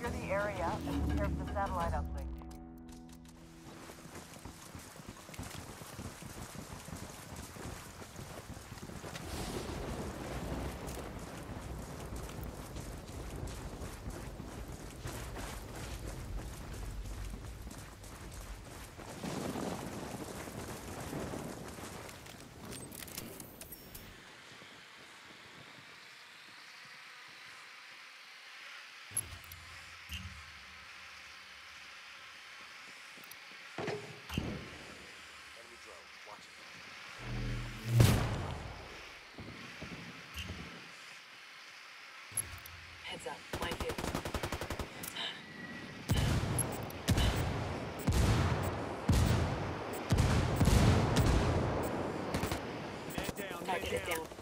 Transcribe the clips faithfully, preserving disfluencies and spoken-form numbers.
Secure the area and prepare for the satellite uplink. Heads up, minefield. Man down, man Target it down. down.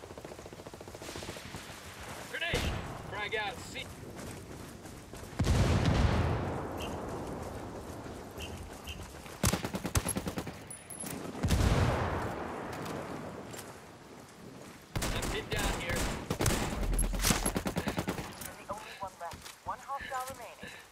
Grenade! Frag out, see. I'm pinned down here. You're the only one left. One hostile remaining.